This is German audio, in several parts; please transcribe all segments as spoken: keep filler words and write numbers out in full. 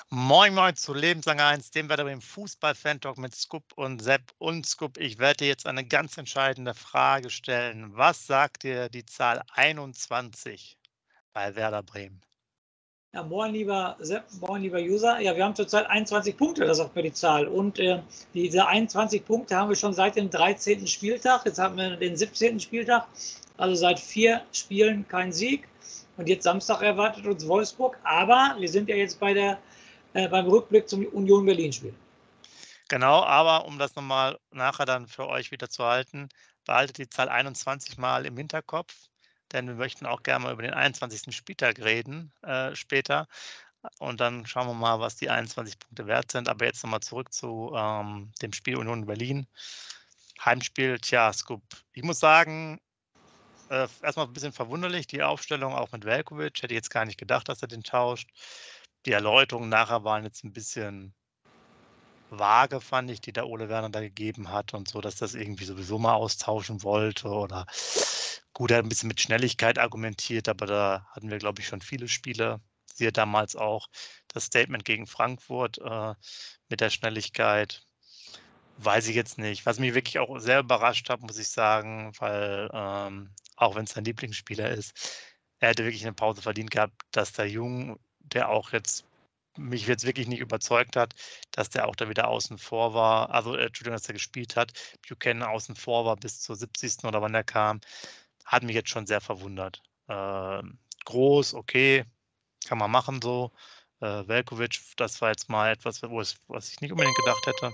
Moin moin zu Lebenslang eins, dem Werder Bremen Fußball-Fan-Talk mit Scoop und Sepp. Und Scoop, ich werde dir jetzt eine ganz entscheidende Frage stellen. Was sagt dir die Zahl einundzwanzig bei Werder Bremen? Ja, moin lieber Sepp, moin lieber User. Ja, wir haben zurzeit einundzwanzig Punkte, das sagt mir die Zahl. Und äh, diese einundzwanzig Punkte haben wir schon seit dem dreizehnten Spieltag. Jetzt haben wir den siebzehnten Spieltag, also seit vier Spielen kein Sieg. Und jetzt Samstag erwartet uns Wolfsburg. Aber wir sind ja jetzt bei der, äh, beim Rückblick zum Union Berlin-Spiel. Genau, aber um das nochmal nachher dann für euch wieder zu halten, behaltet die Zahl einundzwanzig mal im Hinterkopf, denn wir möchten auch gerne mal über den einundzwanzigsten Spieltag reden äh, später. Und dann schauen wir mal, was die einundzwanzig Punkte wert sind. Aber jetzt nochmal zurück zu ähm, dem Spiel Union Berlin. Heimspiel, tja, Scoop. Ich muss sagen, äh, erstmal ein bisschen verwunderlich, die Aufstellung auch mit Veljković. Hätte ich jetzt gar nicht gedacht, dass er den tauscht. Die Erläuterungen nachher waren jetzt ein bisschen vage, fand ich, die der Ole Werner da gegeben hat und so, dass das irgendwie sowieso mal austauschen wollte oder gut, er hat ein bisschen mit Schnelligkeit argumentiert, aber da hatten wir, glaube ich, schon viele Spiele. Siehe damals auch das Statement gegen Frankfurt äh, mit der Schnelligkeit. Weiß ich jetzt nicht. Was mich wirklich auch sehr überrascht hat, muss ich sagen, weil ähm, auch wenn es sein Lieblingsspieler ist, er hätte wirklich eine Pause verdient gehabt, dass der Jung, der auch jetzt mich jetzt wirklich nicht überzeugt hat, dass der auch da wieder außen vor war. Also, äh, Entschuldigung, dass er gespielt hat. Buchanan außen vor war bis zur siebzigsten oder wann er kam, hat mich jetzt schon sehr verwundert. Ähm, groß, okay, kann man machen so. Äh, Veljković, das war jetzt mal etwas, wo es, was ich nicht unbedingt gedacht hätte.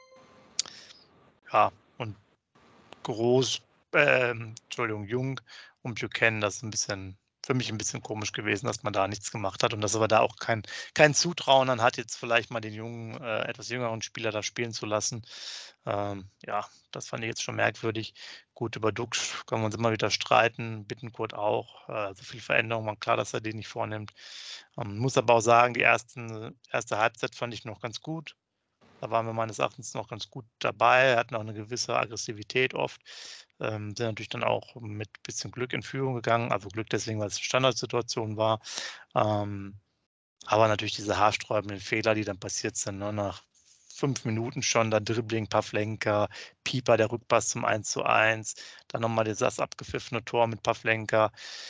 Ja, und groß, ähm, Entschuldigung, Jung und Buchanan, das ist ein bisschen für mich ein bisschen komisch gewesen, dass man da nichts gemacht hat und dass aber da auch kein kein Zutrauen dann hat, jetzt vielleicht mal den jungen, äh, etwas jüngeren Spieler da spielen zu lassen. Ähm, ja, das fand ich jetzt schon merkwürdig. Gut, über Duxch können wir uns immer wieder streiten, Bittenkurt auch. Äh, so viel Veränderung war klar, dass er den nicht vornimmt. Ähm, muss aber auch sagen, die ersten erste Halbzeit fand ich noch ganz gut. Da waren wir meines Erachtens noch ganz gut dabei, hatten auch eine gewisse Aggressivität oft, ähm, sind natürlich dann auch mit bisschen Glück in Führung gegangen. Also, Glück deswegen, weil es 'ne Standardsituation war. Ähm, aber natürlich diese haarsträubenden Fehler, die dann passiert sind, ne? Nach fünf Minuten schon dann Dribbling, Pavlenka, Pieper, der Rückpass zum eins zu eins, dann noch mal dieses abgepfiffene Tor mit Pavlenka.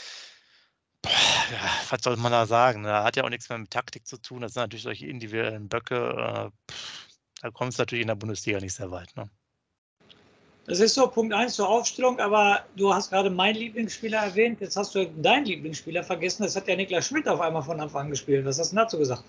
Ja, was soll man da sagen, ne? Hat ja auch nichts mehr mit Taktik zu tun. Das sind natürlich solche individuellen Böcke, äh, da kommst du natürlich in der Bundesliga nicht sehr weit, ne? Das ist so Punkt eins zur Aufstellung, aber du hast gerade meinen Lieblingsspieler erwähnt. Jetzt hast du deinen Lieblingsspieler vergessen. Das hat ja Niklas Schmidt auf einmal von Anfang an gespielt. Was hast du dazu gesagt?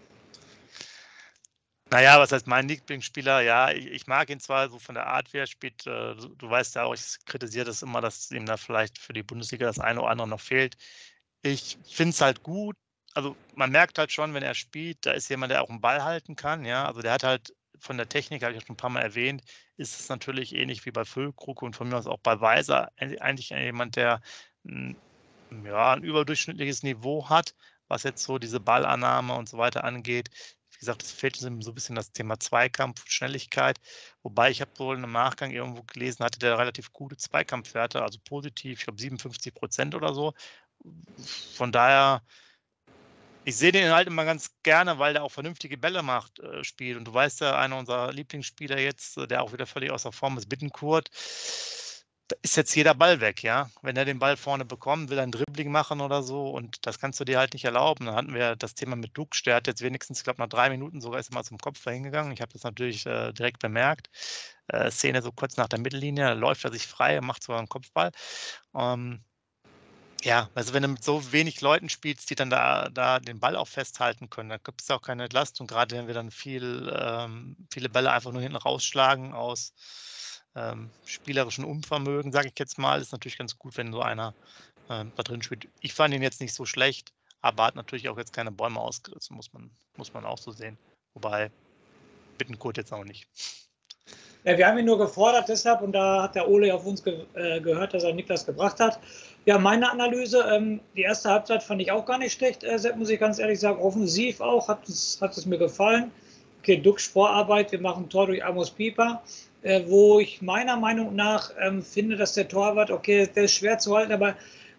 Na ja, was heißt mein Lieblingsspieler? Ja, ich ich mag ihn zwar so von der Art, wie er spielt. Äh, du du weißt ja auch, ich kritisiere das immer, dass ihm da vielleicht für die Bundesliga das eine oder andere noch fehlt. Ich finde es halt gut. Also, man merkt halt schon, wenn er spielt, da ist jemand, der auch 'n Ball halten kann, ja? Also, der hat halt von der Technik, habe ich ja schon 'n paar Mal erwähnt, ist es natürlich ähnlich wie bei Füllkrug und von mir aus auch bei Weiser ei eigentlich jemand, der 'n ja, 'n überdurchschnittliches Niveau hat, was jetzt so diese Ballannahme und so weiter angeht. Wie gesagt, es fehlt ihm so 'n bisschen das Thema Zweikampf, Schnelligkeit, wobei ich habe wohl im Nachgang irgendwo gelesen, hatte der relativ gute Zweikampfwerte, also positiv, ich glaube siebenundfünfzig oder so. Von daher, ich sehe den halt immer ganz gerne, weil der auch vernünftige Bälle macht äh, spielt. Und du weißt ja, einer unserer Lieblingsspieler jetzt, äh, der auch wieder völlig außer Form ist, Bittenkurt. Da ist jetzt jeder Ball weg, ja? Wenn er den Ball vorne bekommt, will er 'n Dribbling machen oder so und das kannst du dir halt nicht erlauben. Dann hatten wir das Thema mit Duxch, der hat jetzt wenigstens, ich glaube, nach drei Minuten sogar ist er mal zum Kopfball hingegangen. Ich habe das natürlich, äh, direkt bemerkt. Äh, Szene so kurz nach der Mittellinie, da läuft er sich frei und macht sogar 'n Kopfball. Ähm, ja, also, wenn du mit so wenig Leuten spielst, die dann da da den Ball auch festhalten können, dann gibt es auch keine Entlastung, grade wenn wir dann viel ähm, viele Bälle einfach nur hinten rausschlagen aus, ähm, spielerischem Unvermögen, sage ich jetzt mal. Ist natürlich ganz gut, wenn so einer, ähm, da drin spielt. Ich fand ihn jetzt nicht so schlecht, aber hat natürlich auch jetzt keine Bäume ausgerissen, muss man muss man auch so sehen. Wobei Bittenkurt jetzt auch nicht. Ja, wir haben ihn nur gefordert deshalb und da hat der Ole auf uns ge äh, gehört, dass er Niklas gebracht hat. Ja, meine Analyse, ähm, die erste Halbzeit fand ich auch gar nicht schlecht, äh, Sepp, muss ich ganz ehrlich sagen. Offensiv auch, hat es, hat es mir gefallen. Okay, Duxch Vorarbeit, wir machen ein Tor durch Amos Pieper, äh, wo ich meiner Meinung nach ähm, finde, dass der Torwart, okay, der ist schwer zu halten, aber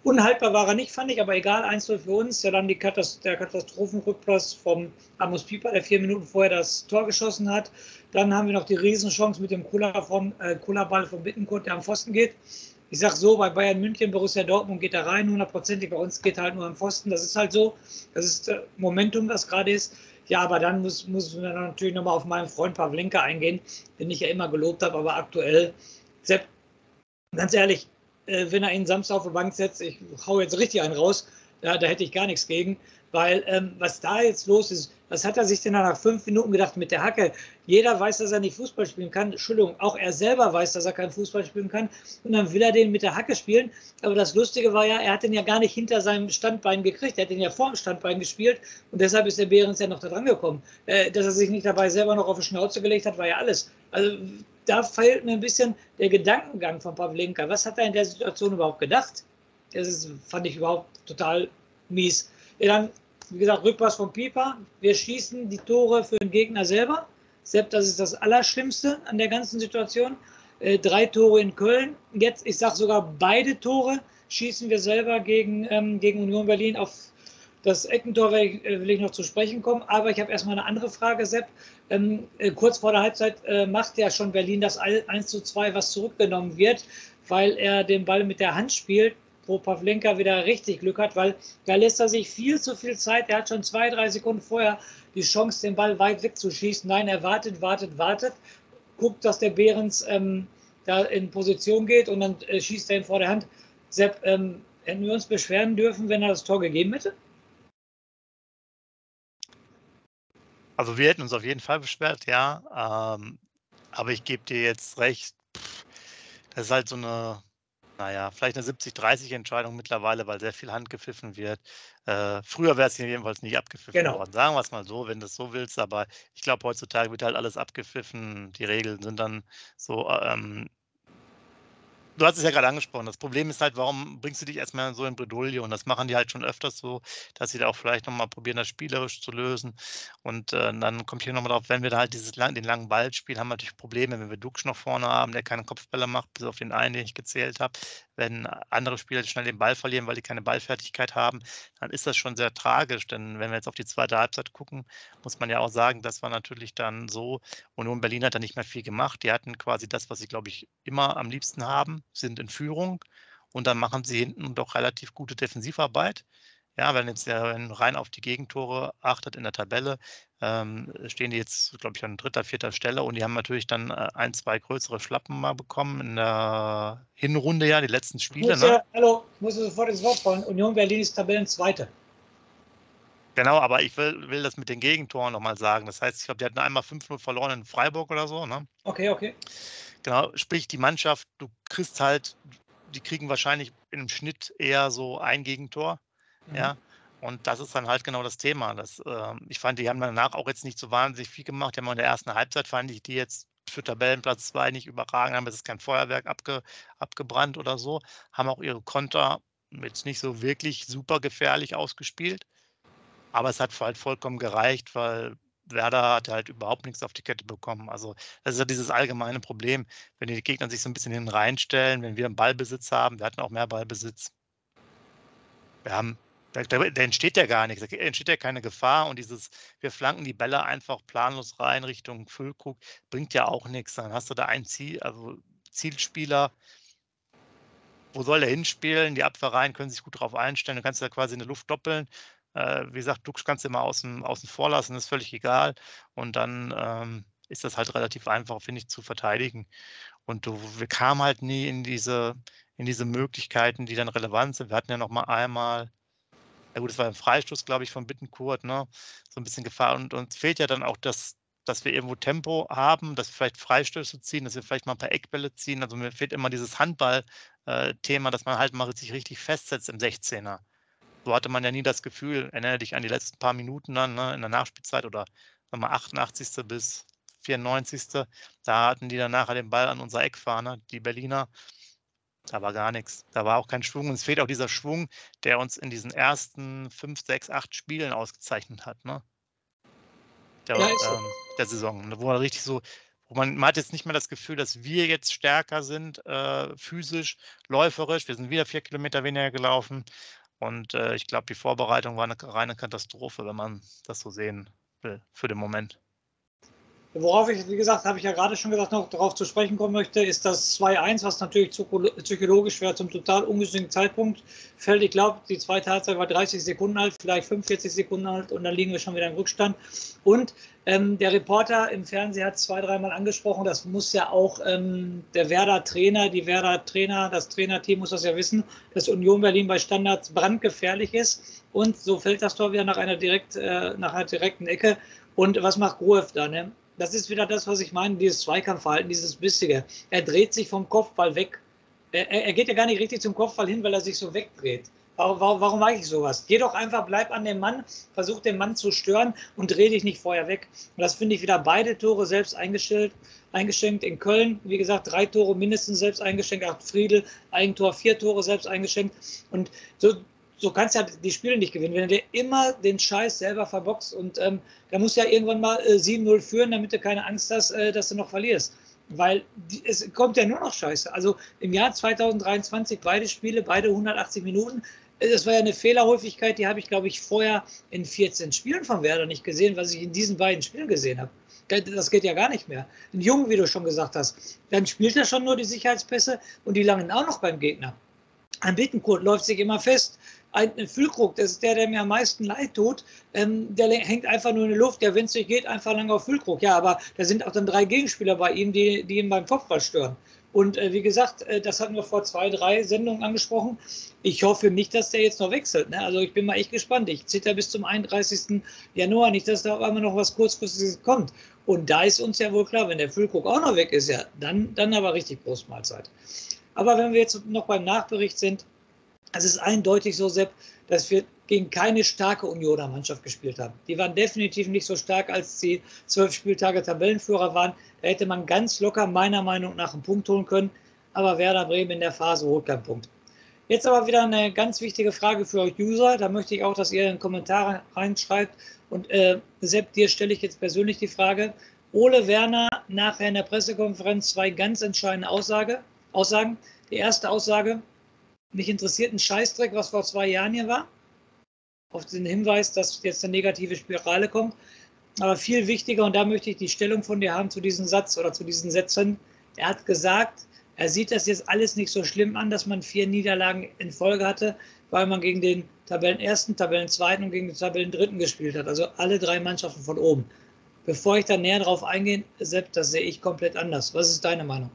Unhaltbar war er nicht, fand ich, aber egal, eins null für uns. Ja, dann die Katast der Katastrophenrückpass vom Amos Pieper, der vier Minuten vorher das Tor geschossen hat. Dann haben wir noch die Riesenchance mit dem Kula von, äh, Kula-Ball von Bittencourt, der am Pfosten geht. Ich sage so, bei Bayern München, Borussia Dortmund geht er rein, hundertprozentig. Bei uns geht er halt nur am Pfosten. Das ist halt so. Das ist äh, Momentum, das gerade ist. Ja, aber dann muss, muss man natürlich nochmal auf meinen Freund Pavlenka eingehen, den ich ja immer gelobt habe, aber aktuell, Sepp, ganz ehrlich, äh, wenn er ihn Samstag auf die Bank setzt, ich hau jetzt richtig einen raus, da, da hätte ich gar nichts gegen, weil ähm, was da jetzt los ist, was hat er sich denn nach fünf Minuten gedacht mit der Hacke? Jeder weiß, dass er nicht Fußball spielen kann. Entschuldigung, auch er selber weiß, dass er kein Fußball spielen kann. Und dann will er den mit der Hacke spielen. Aber das Lustige war ja, er hat den ja gar nicht hinter seinem Standbein gekriegt. Er hat den ja vor dem Standbein gespielt. Und deshalb ist der Behrens ja noch da dran gekommen. Äh, dass er sich nicht dabei selber noch auf die Schnauze gelegt hat, war ja alles. Also da fehlt mir ein bisschen der Gedankengang von Pavlenka. Was hat er in der Situation überhaupt gedacht? Das ist, fand ich überhaupt total mies. Ja, dann, wie gesagt, Rückpass von Pieper. Wir schießen die Tore für den Gegner selber. Selbst das ist das Allerschlimmste an der ganzen Situation. Äh, drei Tore in Köln. Jetzt, ich sage sogar beide Tore schießen wir selber gegen, ähm, gegen Union Berlin. Auf das Eckentor will ich, will ich noch zu sprechen kommen. Aber ich habe erstmal eine andere Frage, Sepp. Ähm, äh, kurz vor der Halbzeit äh, macht ja schon Berlin das eins zu zwei, was zurückgenommen wird, weil er den Ball mit der Hand spielt, wo Pavlenka wieder richtig Glück hat, weil da lässt er sich viel zu viel Zeit. Er hat schon zwei, drei Sekunden vorher die Chance, den Ball weit wegzuschießen. Nein, er wartet, wartet, wartet, guckt, dass der Behrens ähm, da in Position geht und dann äh, schießt er ihn vor der Hand. Sepp, ähm, hätten wir uns beschweren dürfen, wenn er das Tor gegeben hätte? Also wir hätten uns auf jeden Fall beschwert, ja. Ähm, aber ich gebe dir jetzt recht, pff, das ist halt so eine, naja, vielleicht eine siebzig dreißig Entscheidung mittlerweile, weil sehr viel Hand gepfiffen wird. Äh, früher wäre es jedenfalls nicht abgepfiffen Genau. worden. Sagen wir es mal so, wenn du es so willst. Aber ich glaube, heutzutage wird halt alles abgepfiffen. Die Regeln sind dann so, ähm, du hast es ja gerade angesprochen. Das Problem ist halt, warum bringst du dich erstmal so in Bredouille? Und das machen die halt schon öfters so, dass sie da auch vielleicht noch mal probieren, das spielerisch zu lösen. Und, äh, dann kommt hier noch mal drauf, wenn wir da halt dieses lang den langen Ball spielen, haben wir natürlich Probleme, wenn wir Duxch noch vorne haben, der keine Kopfbälle macht, bis auf den einen, den ich gezählt habe. Wenn andere Spieler schnell den Ball verlieren, weil die keine Ballfertigkeit haben, dann ist das schon sehr tragisch. Denn wenn wir jetzt auf die zweite Halbzeit gucken, muss man ja auch sagen, das war natürlich dann so, Union Berlin hat da nicht mehr viel gemacht. Die hatten quasi das, was sie, glaube ich, immer am liebsten haben, sind in Führung und dann machen sie hinten doch relativ gute Defensivarbeit. Ja, wenn jetzt der wenn rein auf die Gegentore achtet in der Tabelle, ähm, stehen die jetzt, glaube ich, an dritter, vierter Stelle und die haben natürlich dann äh, ein, zwei größere Schlappen mal bekommen in der Hinrunde, ja, die letzten Ich Spiele, muss ne? ja, hallo, ich muss sofort ins Wort fallen. Union Berlin ist Tabellenzweite. Genau, aber ich will, will das mit den Gegentoren nochmal sagen. Das heißt, ich glaube, die hatten einmal fünf null verloren in Freiburg oder so, ne? Okay, okay. Genau, sprich die Mannschaft, du kriegst halt, die kriegen wahrscheinlich im Schnitt eher so ein Gegentor, Mhm. ja. Und das ist dann halt genau das Thema. Das, ähm, ich fand, die haben danach auch jetzt nicht so wahnsinnig viel gemacht. Die haben auch in der ersten Halbzeit, fand ich die jetzt für Tabellenplatz zwei nicht überragend, haben jetzt kein Feuerwerk abge, abgebrannt oder so, haben auch ihre Konter jetzt nicht so wirklich super gefährlich ausgespielt. Aber es hat halt vollkommen gereicht, weil Werder hat halt überhaupt nichts auf die Kette bekommen. Also, das ist ja dieses allgemeine Problem, wenn die Gegner sich so ein bisschen hinten reinstellen, wenn wir 'n Ballbesitz haben, wir hatten auch mehr Ballbesitz. Wir haben da da da entsteht ja gar nichts, da entsteht ja keine Gefahr und dieses wir flanken die Bälle einfach planlos rein Richtung Füllkrug, bringt ja auch nichts. Dann hast du da ein Ziel also, Zielspieler, wo soll der hinspielen? Die Abwehrreihen können sich gut drauf einstellen. Du kannst ja quasi in der Luft doppeln. Äh, wie gesagt, Duxch kannst du immer außen außen vor lassen, ist völlig egal. Und dann, ähm, ist das halt relativ einfach, finde ich, zu verteidigen. Und du wir kamen halt nie in diese in diese Möglichkeiten, die dann relevant sind. Wir hatten ja noch mal einmal ja gut, das war 'n Freistoß, glaube ich, von Bittencourt, ne? So 'n bisschen Gefahr und uns fehlt ja dann auch das dass wir irgendwo Tempo haben, dass wir vielleicht Freistöße ziehen, dass wir vielleicht mal 'n paar Eckbälle ziehen. Also, mir fehlt immer dieses Handball äh, Thema, dass man halt mal sich richtig festsetzt im sechzehner. So hatte man ja nie das Gefühl, erinnere dich an die letzten paar Minuten dann, ne, in der Nachspielzeit oder sagen wir achtundachtzigste bis vierundneunzigste Da hatten die dann nachher den Ball an unserer Eckfahne, die Berliner. Da war gar nix. Da war auch kein Schwung und es fehlt auch dieser Schwung, der uns in diesen ersten fünf, sechs, acht Spielen ausgezeichnet hat, ne? Der, Ja, ist so. ähm der Saison, ne, wo er richtig so man, man hat jetzt nicht mehr das Gefühl, dass wir jetzt stärker sind, äh, physisch, läuferisch. Wir sind wieder vier Kilometer weniger gelaufen. Und äh, ich glaube, die Vorbereitung war eine reine Katastrophe, wenn man das so sehen will, für den Moment. Worauf ich, wie gesagt, habe ich ja gerade schon gesagt, noch darauf zu sprechen kommen möchte, ist das zwei eins, was natürlich psychologisch schwer zum total ungünstigen Zeitpunkt fällt. Ich glaube, die zweite Halbzeit war dreißig Sekunden alt, vielleicht fünfundvierzig Sekunden alt und dann liegen wir schon wieder im Rückstand. Und ähm, der Reporter im Fernsehen hat zwei, dreimal angesprochen, das muss ja auch ähm, der Werder-Trainer, die Werder-Trainer, das Trainerteam muss das ja wissen, dass Union Berlin bei Standards brandgefährlich ist. Und so fällt das Tor wieder nach einer, direkt, äh, nach einer direkten Ecke. Und was macht Gruev da? Ne? Das ist wieder das, was ich meine, dieses Zweikampfverhalten, dieses Bissige. Er dreht sich vom Kopfball weg. Er, er geht ja gar nicht richtig zum Kopfball hin, weil er sich so wegdreht. Warum, warum, warum mache ich sowas? Geh doch einfach, bleib an dem Mann, versuch den Mann zu stören und dreh dich nicht vorher weg. Und das finde ich wieder beide Tore selbst eingestellt, eingeschenkt. In Köln, wie gesagt, drei Tore mindestens selbst eingeschenkt. Acht Friedel, Eigentor, vier Tore selbst eingeschenkt. Und so, so kannst du ja die Spiele nicht gewinnen, wenn du dir immer den Scheiß selber verboxt. Und ähm, da musst du ja irgendwann mal äh, sieben null führen, damit du keine Angst hast, äh, dass du noch verlierst. Weil die, es kommt ja nur noch Scheiße. Also im Jahr zweitausenddreiundzwanzig beide Spiele, beide hundertachtzig Minuten. Das war ja eine Fehlerhäufigkeit, die habe ich, glaube ich, vorher in vierzehn Spielen von Werder nicht gesehen, was ich in diesen beiden Spielen gesehen habe. Das geht ja gar nicht mehr. Ein Jungen, wie du schon gesagt hast, dann spielt er schon nur die Sicherheitspässe und die langen auch noch beim Gegner. Ein Bittencourt läuft sich immer fest. Ein Füllkrug, das ist der, der mir am meisten leid tut, ähm, der hängt einfach nur in der Luft, der, wenn es nicht geht, einfach lang auf Füllkrug. Ja, aber da sind auch dann drei Gegenspieler bei ihm, die, die ihn beim Kopfball stören. Und äh, wie gesagt, äh, das hatten wir vor zwei, drei Sendungen angesprochen. Ich hoffe nicht, dass der jetzt noch wechselt. Ne? Also ich bin mal echt gespannt. Ich zitter bis zum einunddreißigsten Januar nicht, dass da auf einmal noch was kurzfristiges kommt. Und da ist uns ja wohl klar, wenn der Füllkrug auch noch weg ist, ja, dann, dann aber richtig Großmahlzeit. Aber wenn wir jetzt noch beim Nachbericht sind, es ist eindeutig so, Sepp, dass wir gegen keine starke Unioner Mannschaft gespielt haben. Die waren definitiv nicht so stark, als die zwölf Spieltage Tabellenführer waren. Da hätte man ganz locker meiner Meinung nach einen Punkt holen können. Aber Werder Bremen in der Phase holt keinen Punkt. Jetzt aber wieder eine ganz wichtige Frage für euch User. Da möchte ich auch, dass ihr in Kommentare reinschreibt. Und äh, Sepp, dir stelle ich jetzt persönlich die Frage. Ole Werner nachher in der Pressekonferenz zwei ganz entscheidende Aussage, Aussagen. Die erste Aussage: Mich interessiert ein Scheißdreck, was vor zwei Jahren hier war. Auf den Hinweis, dass jetzt eine negative Spirale kommt. Aber viel wichtiger, und da möchte ich die Stellung von dir haben zu diesem Satz oder zu diesen Sätzen. Er hat gesagt, er sieht das jetzt alles nicht so schlimm an, dass man vier Niederlagen in Folge hatte, weil man gegen den Tabellenersten, Tabellenzweiten und gegen den Tabellendritten gespielt hat. Also alle drei Mannschaften von oben. Bevor ich da näher drauf eingehe, Sepp, das sehe ich komplett anders. Was ist deine Meinung?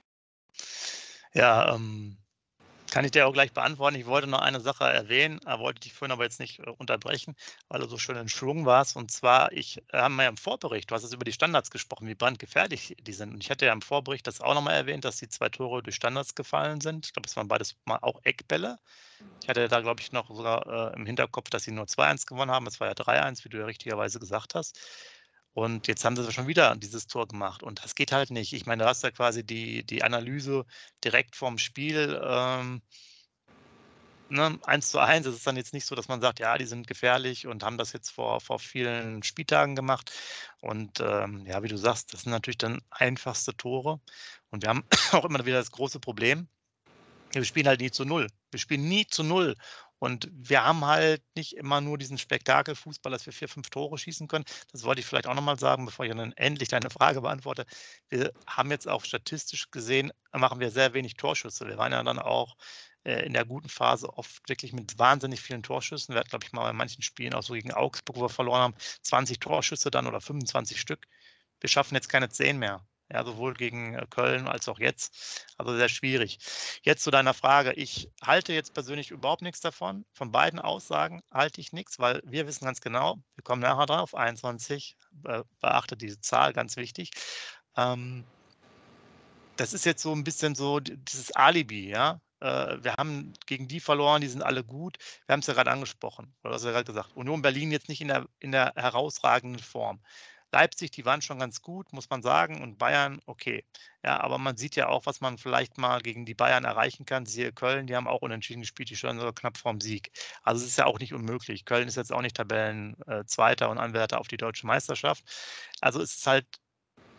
Ja, ähm, kann ich dir auch gleich beantworten. Ich wollte noch eine Sache erwähnen, wollte dich vorhin aber jetzt nicht äh, unterbrechen, weil du so schön in Schwung warst. Und zwar, ich äh, habe ja im Vorbericht, du hast jetzt über die Standards gesprochen, wie brandgefährlich die sind. Und ich hatte ja im Vorbericht das auch nochmal erwähnt, dass die zwei Tore durch Standards gefallen sind. Ich glaube, es waren beides mal auch Eckbälle. Ich hatte da, glaube ich, noch sogar äh, im Hinterkopf, dass sie nur zwei eins gewonnen haben. Es war ja drei eins, wie du ja richtigerweise gesagt hast. Und jetzt haben sie schon wieder dieses Tor gemacht. Und das geht halt nicht. Ich meine, du hast ja quasi die, die Analyse direkt vorm Spiel. Ähm, ne, eins zu eins. Es ist dann jetzt nicht so, dass man sagt, ja, die sind gefährlich und haben das jetzt vor, vor vielen Spieltagen gemacht. Und ähm, ja, wie du sagst, das sind natürlich dann einfachste Tore. Und wir haben auch immer wieder das große Problem. Wir spielen halt nie zu null. Wir spielen nie zu null. Und wir haben halt nicht immer nur diesen Spektakelfußball, dass wir vier, fünf Tore schießen können. Das wollte ich vielleicht auch nochmal sagen, bevor ich dann endlich deine Frage beantworte. Wir haben jetzt auch statistisch gesehen, machen wir sehr wenig Torschüsse. Wir waren ja dann auch äh, in der guten Phase oft wirklich mit wahnsinnig vielen Torschüssen. Wir hatten, glaube ich, mal in manchen Spielen, auch so gegen Augsburg, wo wir verloren haben, zwanzig Torschüsse dann oder fünfundzwanzig Stück. Wir schaffen jetzt keine zehn mehr. Ja, sowohl gegen Köln als auch jetzt. Also sehr schwierig. Jetzt zu deiner Frage. Ich halte jetzt persönlich überhaupt nichts davon. Von beiden Aussagen halte ich nichts, weil wir wissen ganz genau, wir kommen nachher drauf, einundzwanzig, be beachtet diese Zahl, ganz wichtig. Ähm, das ist jetzt so ein bisschen so dieses Alibi, ja. Äh, wir haben gegen die verloren, die sind alle gut. Wir haben es ja gerade angesprochen, oder du hast ja gerade gesagt, Union Berlin jetzt nicht in der, in der herausragenden Form. Leipzig, die waren schon ganz gut, muss man sagen, und Bayern, okay. Ja, aber man sieht ja auch, was man vielleicht mal gegen die Bayern erreichen kann. Siehe Köln, die haben auch unentschieden gespielt, die standen sogar knapp vorm Sieg. Also es ist ja auch nicht unmöglich. Köln ist jetzt auch nicht Tabellenzweiter und Anwärter auf die deutsche Meisterschaft. Also es ist halt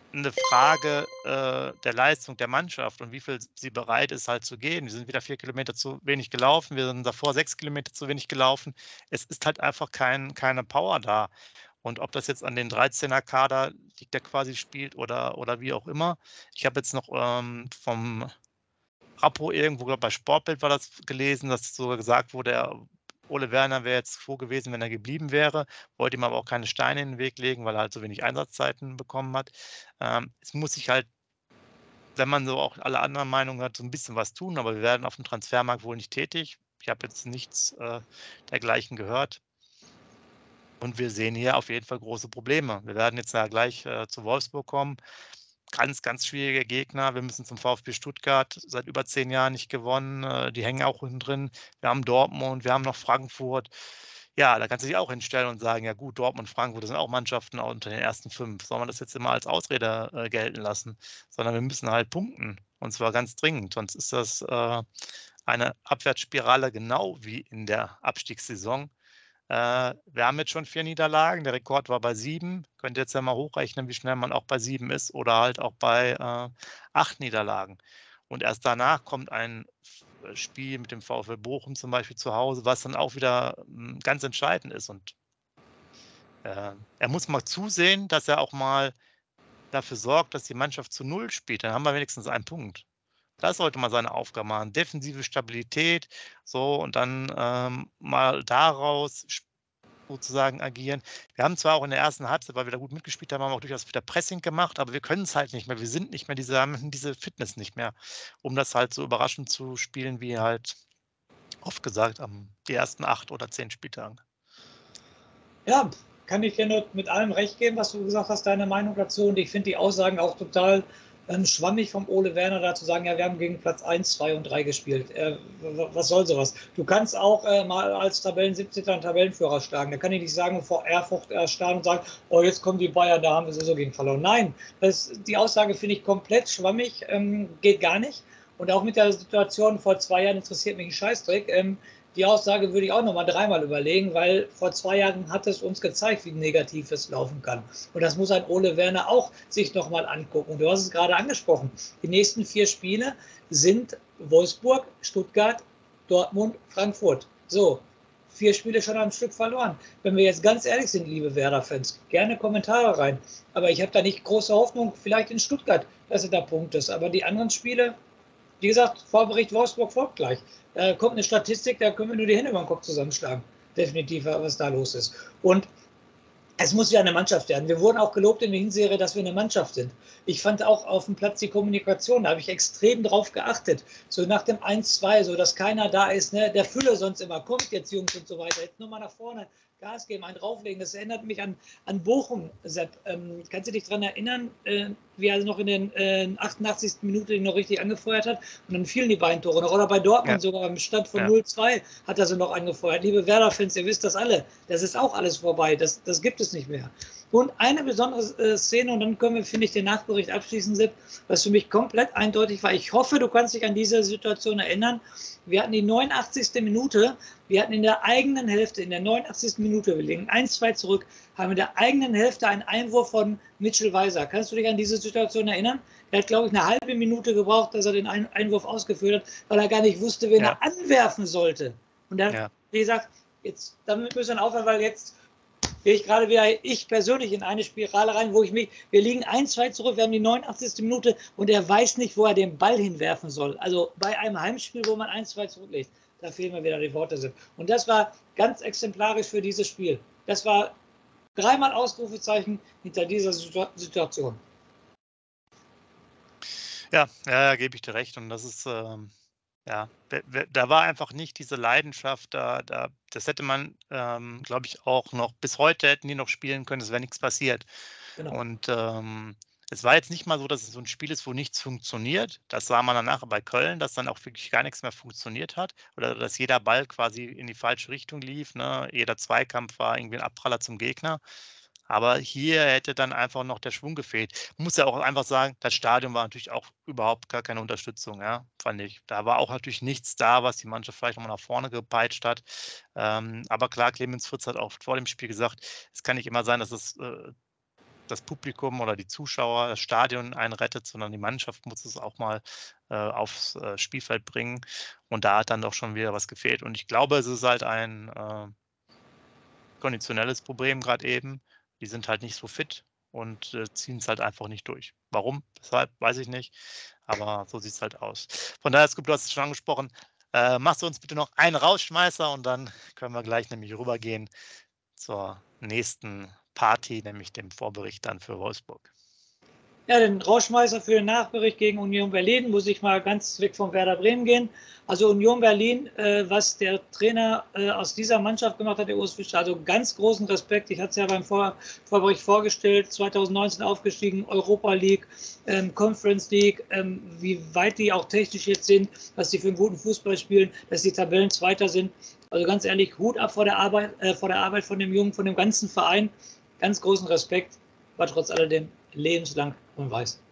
'ne Frage, äh, der Leistung der Mannschaft und wie viel sie bereit ist, halt zu gehen. Wir sind wieder vier Kilometer zu wenig gelaufen, wir sind davor sechs Kilometer zu wenig gelaufen. Es ist halt einfach kein keine Power da. Und ob das jetzt an den dreizehner Kader liegt, der quasi spielt oder oder wie auch immer. Ich habe jetzt noch, ähm, vom Rappo irgendwo, glaube bei Sportbild war das gelesen, dass sogar gesagt wurde, er Ole Werner wäre jetzt froh gewesen, wenn er geblieben wäre, wollte ihm aber auch keine Steine in den Weg legen, weil er halt so wenig Einsatzzeiten bekommen hat. Ähm, es muss sich halt, wenn man so auch alle anderen Meinungen hat, so 'n bisschen was tun, aber wir werden auf dem Transfermarkt wohl nicht tätig. Ich habe jetzt nichts, äh, dergleichen gehört. Und wir sehen hier auf jeden Fall große Probleme. Wir werden jetzt ja gleich, äh, zu Wolfsburg kommen. Ganz, ganz schwieriger Gegner. Wir müssen zum VfB Stuttgart, seit über zehn Jahren nicht gewonnen. Äh, die hängen auch unten drin. Wir haben Dortmund, wir haben noch Frankfurt. Ja, da kannst du dich auch hinstellen und sagen: „Ja gut, Dortmund, Frankfurt, das sind auch Mannschaften unter den ersten fünf. Soll man das jetzt immer als Ausrede, äh, gelten lassen? Sondern wir müssen halt punkten, und zwar ganz dringend, sonst ist das, äh, eine Abwärtsspirale, genau wie in der Abstiegssaison. Äh, wir haben jetzt schon vier Niederlagen, der Rekord war bei sieben. Könnt ihr jetzt ja mal hochrechnen, wie schnell man auch bei sieben ist oder halt auch bei, äh, acht Niederlagen. Und erst danach kommt ein F äh, Spiel mit dem VfL Bochum zum Beispiel zu Hause, was dann auch wieder, hm, ganz entscheidend ist. Und, äh, er muss mal zusehen, dass er auch mal dafür sorgt, dass die Mannschaft zu null spielt. Dann haben wir wenigstens einen Punkt. Das sollte mal seine Aufgabe machen. Defensive Stabilität, so und dann, ähm, mal daraus sp sozusagen agieren. Wir haben zwar auch in der ersten Halbzeit, weil wir da gut mitgespielt haben, haben wir auch durchaus wieder Pressing gemacht, aber wir können's halt nicht mehr. Wir sind nicht mehr diese haben diese Fitness nicht mehr, um das halt so überraschend zu spielen wie halt oft gesagt am die ersten acht oder zehn Spieltagen. Ja, kann ich dir nur mit allem recht geben, was du gesagt hast, deine Meinung dazu. Und ich finde die Aussagen auch total ähm, schwammig vom Ole Werner, da zu sagen, ja, wir haben gegen Platz eins, zwei und drei gespielt. Äh, was soll sowas? Du kannst auch äh, mal als Tabellen siebzehnter einen Tabellenführer schlagen. Da kann ich nicht sagen, vor Erfurt erstarren und sagen, oh, jetzt kommen die Bayern, da haben wir sowieso gegen verloren. Nein, das, die Aussage finde ich komplett schwammig, ähm, geht gar nicht. Und auch mit der Situation vor zwei Jahren interessiert mich ein Scheißdreck. Ähm, die Aussage würde ich auch noch mal dreimal überlegen, weil vor zwei Jahren hat es uns gezeigt, wie negativ es laufen kann. Und das muss ein Ole Werner auch sich noch mal angucken. Und du hast es gerade angesprochen. Die nächsten vier Spiele sind Wolfsburg, Stuttgart, Dortmund, Frankfurt. So, vier Spiele schon am Stück verloren. Wenn wir jetzt ganz ehrlich sind, liebe Werder-Fans, gerne Kommentare rein. Aber ich habe da nicht große Hoffnung, vielleicht in Stuttgart, dass er da Punkt ist. Aber die anderen Spiele, wie gesagt, Vorbericht Wolfsburg folgt gleich. Da kommt eine Statistik, da können wir nur die Hände über den Kopf zusammenschlagen. Definitiv, was da los ist. Und es muss ja eine Mannschaft werden. Wir wurden auch gelobt in der Hinserie, dass wir eine Mannschaft sind. Ich fand auch auf dem Platz die Kommunikation, da habe ich extrem drauf geachtet. So nach dem eins zwei, so dass keiner da ist, ne, der Fülle sonst immer kommt jetzt, Jungs und so weiter. Jetzt nur mal nach vorne, Gas geben, einen drauflegen. Das erinnert mich an, an Bochum, Sepp. Ähm, kannst du dich daran erinnern, äh, wie er noch in den äh, achtundachtzigsten Minute ihn noch richtig angefeuert hat? Und dann fielen die beiden Tore noch. Oder bei Ja, Dortmund sogar im Stand von ja. null zwei hat er sie noch angefeuert. Liebe Werder-Fans, ihr wisst das alle. Das ist auch alles vorbei. Das, das gibt es nicht mehr. Und eine besondere äh, Szene, und dann können wir, finde ich, den Nachbericht abschließen, Sepp, was für mich komplett eindeutig war. Ich hoffe, du kannst dich an diese Situation erinnern. Wir hatten die neunundachtzigste Minute. Wir hatten in der eigenen Hälfte, in der neunundachtzigsten Minute, wir liegen eins zwei zurück, haben in der eigenen Hälfte einen Einwurf von Mitchell Weiser. Kannst du dich an diese Situation erinnern? Er hat, glaube ich, eine halbe Minute gebraucht, dass er den Einwurf ausgeführt hat, weil er gar nicht wusste, wen Ja. er anwerfen sollte. Und dann, Ja. wie gesagt, jetzt, damit müssen wir aufhören, weil jetzt gehe ich gerade wieder, ich persönlich, in eine Spirale rein, wo ich mich, wir liegen eins zwei zurück, wir haben die neunundachtzigste Minute und er weiß nicht, wo er den Ball hinwerfen soll. Also bei einem Heimspiel, wo man eins zwei zurücklegt, da fehlen mir wieder die Worte. Und das war ganz exemplarisch für dieses Spiel. Das war dreimal Ausrufezeichen hinter dieser Situation. Ja, ja, ja, gebe ich dir recht. Und das ist, ähm, ja, we we da war einfach nicht diese Leidenschaft da da das hätte man, ähm, glaube ich, auch noch bis heute hätten die noch spielen können, es wäre nichts passiert. Genau. Und, ähm, es war jetzt nicht mal so, dass es so ein Spiel ist, wo nichts funktioniert. Das sah man danach bei Köln, dass dann auch wirklich gar nichts mehr funktioniert hat oder dass jeder Ball quasi in die falsche Richtung lief, ne? Jeder Zweikampf war irgendwie ein Abpraller zum Gegner. Aber hier hätte dann einfach noch der Schwung gefehlt. Muss ja auch einfach sagen, das Stadion war natürlich auch überhaupt gar keine Unterstützung, ja, fand ich. Da war auch natürlich nichts da, was die Mannschaft vielleicht noch mal nach vorne gepeitscht hat. Ähm, aber klar, Clemens Fritz hat auch vor dem Spiel gesagt, es kann nicht immer sein, dass es, äh, das Publikum oder die Zuschauer, das Stadion einen rettet, sondern die Mannschaft muss es auch mal äh, aufs äh, Spielfeld bringen. Und da hat dann doch schon wieder was gefehlt. Und ich glaube, es ist halt ein äh, konditionelles Problem gerade eben. Die sind halt nicht so fit und äh, ziehen es halt einfach nicht durch. Warum? Weshalb? Weiß ich nicht. Aber so sieht es halt aus. Von daher, Scoop, du hast es schon angesprochen. Äh, machst du uns bitte noch einen Rausschmeißer und dann können wir gleich nämlich rübergehen zur nächsten Party, nämlich dem Vorbericht dann für Wolfsburg. Ja, den Rauschmeißer für den Nachbericht gegen Union Berlin muss ich mal ganz weg vom Werder Bremen gehen. Also Union Berlin, äh, was der Trainer äh, aus dieser Mannschaft gemacht hat, der Urs Fischer, also ganz großen Respekt. Ich hatte es ja beim Vor Vorbericht vorgestellt, zwanzig neunzehn aufgestiegen, Europa League, ähm, Conference League, ähm, wie weit die auch technisch jetzt sind, was die für einen guten Fußball spielen, dass die Tabellenzweiter sind. Also ganz ehrlich, Hut ab vor der Arbeit, äh, vor der Arbeit von dem Jungen, von dem ganzen Verein. Ganz großen Respekt, war trotz alledem lebenslang und weiß.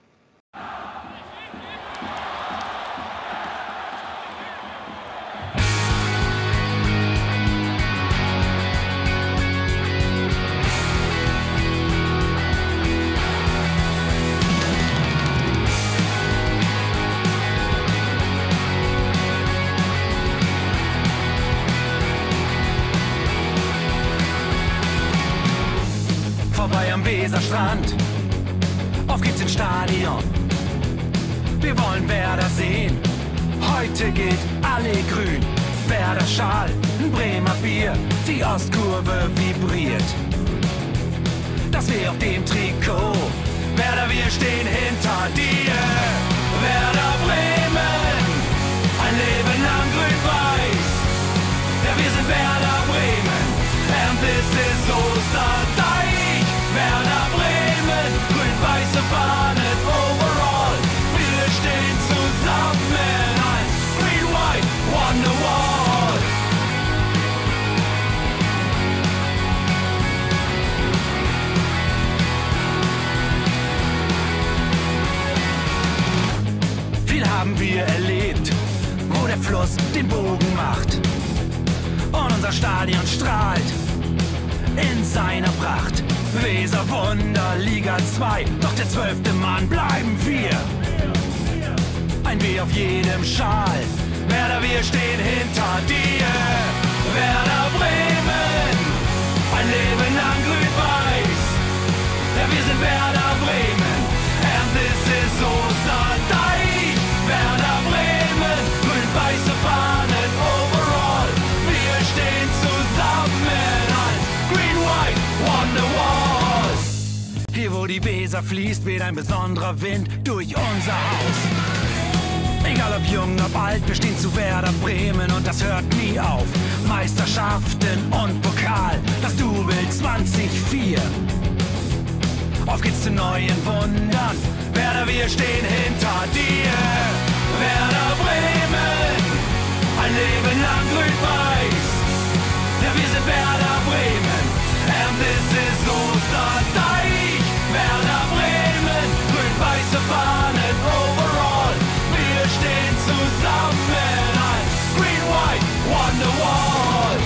Vorbei am Weserstrand, auf geht's ins Stadion. Wir wollen Werder sehen, heute geht alle grün. Werder Schal, ein Bremer Bier, die Ostkurve vibriert. Das weh auf dem Trikot, Werder, wir stehen hinter dir. Werder Bremen, ein Leben lang grün-weiß. Ja, wir sind Werder Bremen, and this is Osterdeich. Werder Bremen, grün-weiße Fahnen overall. Wir stehen zusammen als Green White Wonderwall. Viel haben wir erlebt, wo der Fluss den Bogen macht. Und unser Stadion strahlt in seiner Pracht. Weser Wunder, Liga zwei, doch der zwölfte Mann bleiben wir. Ein W auf jedem Schal, Werder, wir stehen hinter dir. Werder Bremen, ein Leben lang grün-weiß. Ja, wir sind Werder Bremen, and this is Osterdeich. Werder Bremen, grün-weiße Fahnen overall. Wir stehen zusammen als Green White Wonderwall. Hier wo die Weser fließt, weht ein besonderer Wind durch unser Haus. Egal ob jung, ob alt, wir stehen zu Werder Bremen und das hört nie auf. Meisterschaften und Pokal, das Double zwanzig vier. Auf geht's zu neuen Wundern, Werder, wir stehen hinter dir. Werder Bremen, ein Leben lang grün-weiß. Ja, wir sind Werder Bremen, and this is Osterdeich. Werder Bremen, grün-weiße Fahnen overall. Wir stehen zusammen als Green White Wonderwall.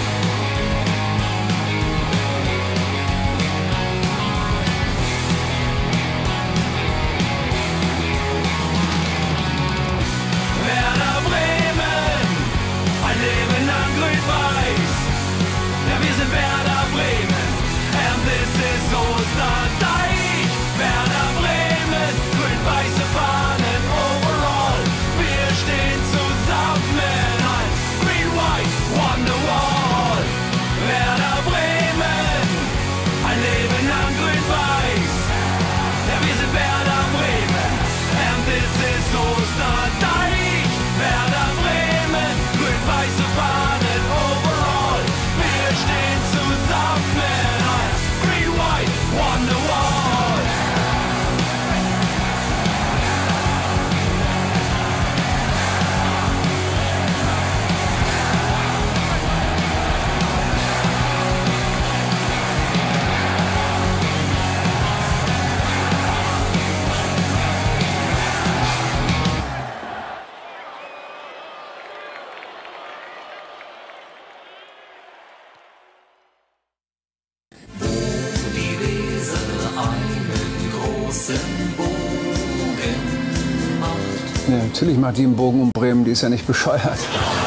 Werder Bremen, ein Leben lang grün-weiß. Ja, wir sind Werder Bremen. Ja, natürlich macht die einen Bogen um Bremen, die ist ja nicht bescheuert.